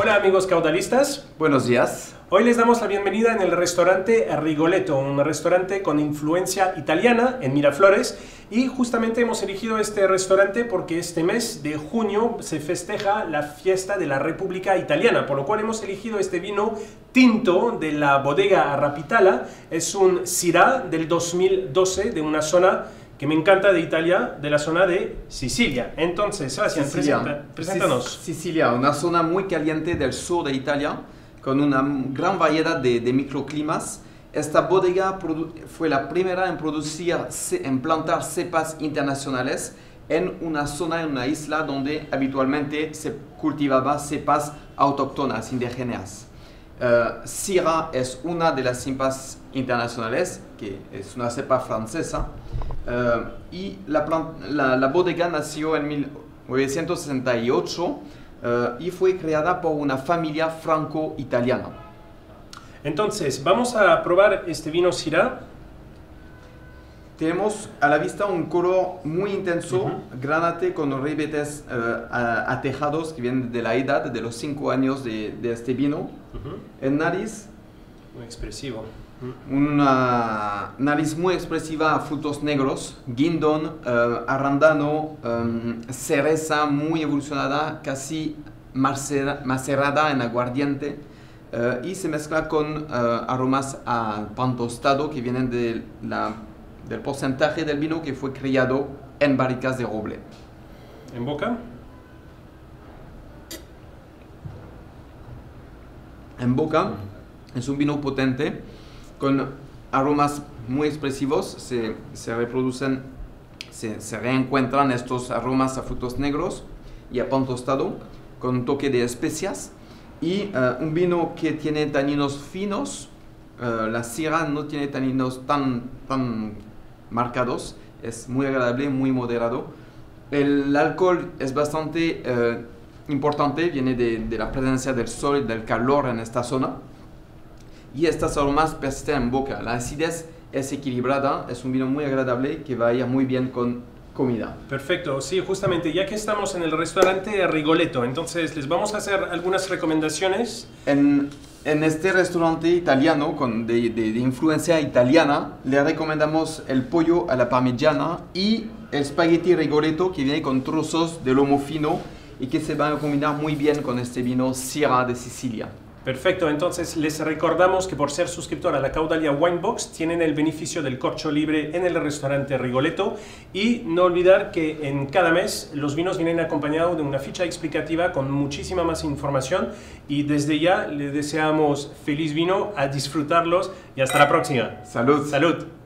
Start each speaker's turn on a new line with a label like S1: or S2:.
S1: Hola amigos caudalistas.
S2: Buenos días.
S1: Hoy les damos la bienvenida en el restaurante Rigoletto, un restaurante con influencia italiana en Miraflores, y justamente hemos elegido este restaurante porque este mes de junio se festeja la fiesta de la República Italiana, por lo cual hemos elegido este vino tinto de la bodega Rapitala. Es un Syrah del 2012 de una zona que me encanta de Italia, de la zona de Sicilia. Entonces, Sebastián, preséntanos.
S2: Sicilia, una zona muy caliente del sur de Italia, con una gran variedad de microclimas. Esta bodega fue la primera en plantar cepas internacionales en una zona, en una isla donde habitualmente se cultivaba cepas autóctonas, indígenas. Syrah es una de las cepas internacionales, que es una cepa francesa, y la bodega nació en 1968 y fue creada por una familia franco-italiana.
S1: Entonces, vamos a probar este vino Syrah.
S2: Tenemos a la vista un color muy intenso, granate con ribetes atejados que vienen de la edad de los 5 años de este vino. El nariz,
S1: muy expresivo.
S2: Una nariz muy expresiva a frutos negros, guindón, arrándano, cereza muy evolucionada, casi macerada en aguardiente, y se mezcla con aromas a pan tostado que vienen del porcentaje del vino que fue criado en barricas de roble.
S1: ¿En boca?
S2: En boca es un vino potente, con aromas muy expresivos. Se reproducen, se reencuentran estos aromas a frutos negros y a pan tostado, con un toque de especias, y un vino que tiene taninos finos. La Syrah no tiene taninos tan marcados, es muy agradable, muy moderado. El alcohol es bastante importante, viene de la presencia del sol y del calor en esta zona, y estas aromas persisten en boca. La acidez es equilibrada, es un vino muy agradable que va a ir muy bien con comida.
S1: Perfecto, sí, justamente ya que estamos en el restaurante Rigoletto, entonces les vamos a hacer algunas recomendaciones.
S2: En este restaurante italiano de influencia italiana, le recomendamos el pollo a la parmigiana y el spaghetti Rigoletto, que viene con trozos de lomo fino y que se van a combinar muy bien con este vino Syrah de Sicilia.
S1: Perfecto, entonces les recordamos que por ser suscriptor a la Caudalia Winebox tienen el beneficio del corcho libre en el restaurante Rigoletto, y no olvidar que en cada mes los vinos vienen acompañados de una ficha explicativa con muchísima más información, y desde ya les deseamos feliz vino, a disfrutarlos y hasta la próxima.
S2: Salud.
S1: Salud.